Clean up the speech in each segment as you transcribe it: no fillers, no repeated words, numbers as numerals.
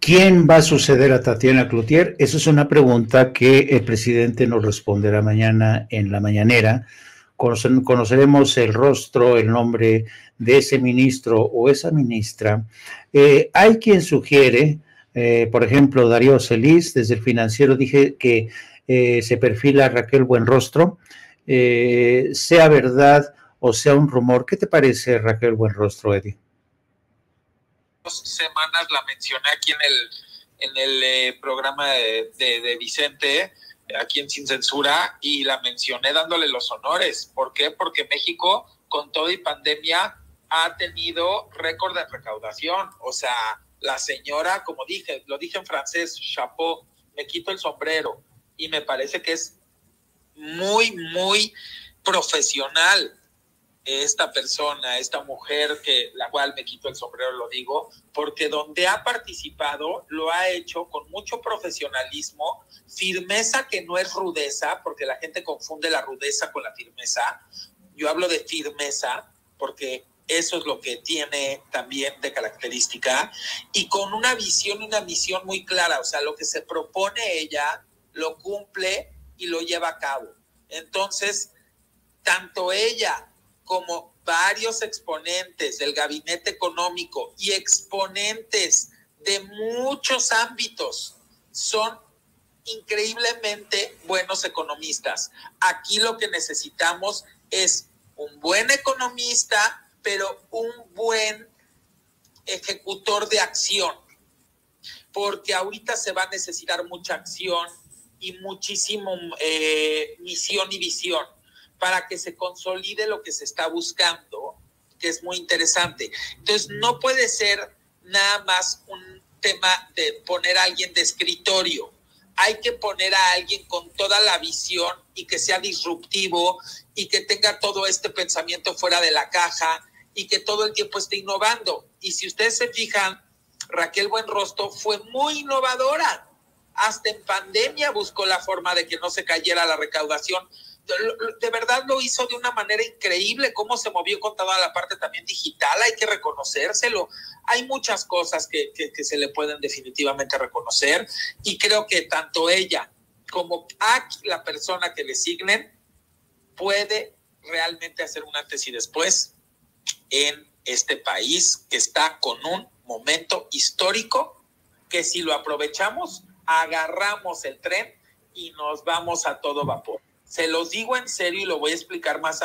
¿Quién va a suceder a Tatiana Cloutier? Esa es una pregunta que el presidente nos responderá mañana en la mañanera. Conoceremos el rostro, el nombre de ese ministro o esa ministra. Hay quien sugiere, por ejemplo, Darío Celis, desde el Financiero, dije que se perfila Raquel Buenrostro, sea verdad o sea un rumor. ¿Qué te parece, Raquel Buenrostro, Eddie? Semanas la mencioné aquí en el programa de Vicente, aquí en Sin Censura, y la mencioné dándole los honores. ¿Por qué? Porque México, con todo y pandemia, ha tenido récord de recaudación. O sea, la señora, como dije, lo dije en francés, chapeau, me quito el sombrero, y me parece que es muy, muy profesional esta persona, esta mujer, que la cual me quito el sombrero, lo digo, porque donde ha participado lo ha hecho con mucho profesionalismo, firmeza que no es rudeza, porque la gente confunde la rudeza con la firmeza. Yo hablo de firmeza porque eso es lo que tiene también de característica, y con una visión y una misión muy clara. O sea, lo que se propone ella lo cumple y lo lleva a cabo. Entonces, tanto ella como varios exponentes del gabinete económico y exponentes de muchos ámbitos son increíblemente buenos economistas. Aquí lo que necesitamos es un buen economista, pero un buen ejecutor de acción, porque ahorita se va a necesitar mucha acción y muchísimo misión y visión para que se consolide lo que se está buscando, que es muy interesante. Entonces, no puede ser nada más un tema de poner a alguien de escritorio. Hay que poner a alguien con toda la visión y que sea disruptivo y que tenga todo este pensamiento fuera de la caja y que todo el tiempo esté innovando. Y si ustedes se fijan, Raquel Buenrostro fue muy innovadora. Hasta en pandemia buscó la forma de que no se cayera la recaudación. De verdad lo hizo de una manera increíble, cómo se movió con toda la parte también digital, hay que reconocérselo. Hay muchas cosas que se le pueden definitivamente reconocer, y creo que tanto ella como la persona que le signen puede realmente hacer un antes y después en este país, que está con un momento histórico que, si lo aprovechamos, agarramos el tren y nos vamos a todo vapor. Se los digo en serio y lo voy a explicar más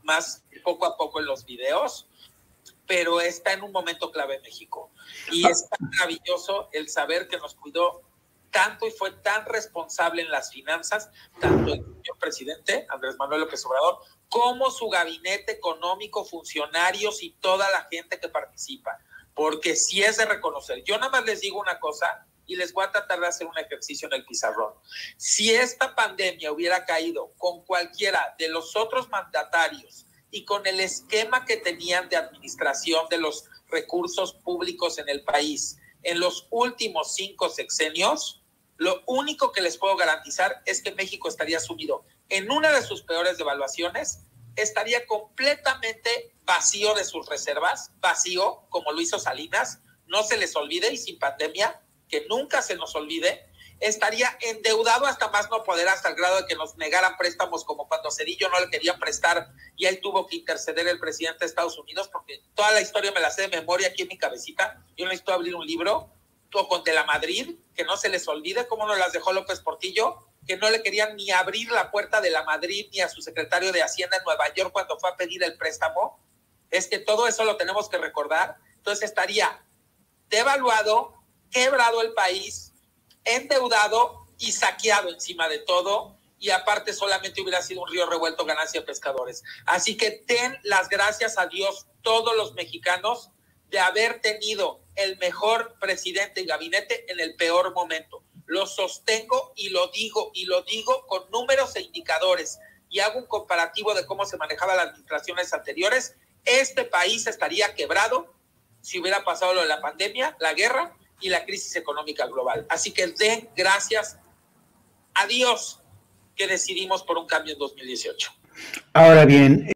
poco a poco en los videos, pero está en un momento clave en México. Y es tan maravilloso el saber que nos cuidó tanto y fue tan responsable en las finanzas, tanto el señor presidente Andrés Manuel López Obrador, como su gabinete económico, funcionarios y toda la gente que participa. Porque sí es de reconocer. Yo nada más les digo una cosa, y les voy a tratar de hacer un ejercicio en el pizarrón. Si esta pandemia hubiera caído con cualquiera de los otros mandatarios y con el esquema que tenían de administración de los recursos públicos en el país en los últimos 5 sexenios, lo único que les puedo garantizar es que México estaría sumido en una de sus peores devaluaciones, estaría completamente vacío de sus reservas, vacío, como lo hizo Salinas, no se les olvide, y sin pandemia, que nunca se nos olvide, estaría endeudado hasta más no poder, hasta el grado de que nos negaran préstamos, como cuando Cedillo no le querían prestar y ahí tuvo que interceder el presidente de Estados Unidos, porque toda la historia me la sé de memoria aquí en mi cabecita. Yo necesito abrir un libro, o con De la Madrid, que no se les olvide cómo nos las dejó López Portillo, que no le querían ni abrir la puerta de La Madrid ni a su secretario de Hacienda en Nueva York cuando fue a pedir el préstamo. Es que todo eso lo tenemos que recordar. Entonces estaría devaluado, quebrado el país, endeudado y saqueado encima de todo, y aparte solamente hubiera sido un río revuelto, ganancia de pescadores. Así que den las gracias a Dios todos los mexicanos de haber tenido el mejor presidente y gabinete en el peor momento. Lo sostengo y lo digo con números e indicadores, y hago un comparativo de cómo se manejaba las administraciones anteriores. Este país estaría quebrado si hubiera pasado lo de la pandemia, la guerra y la crisis económica global. Así que den gracias a Dios que decidimos por un cambio en 2018. Ahora bien,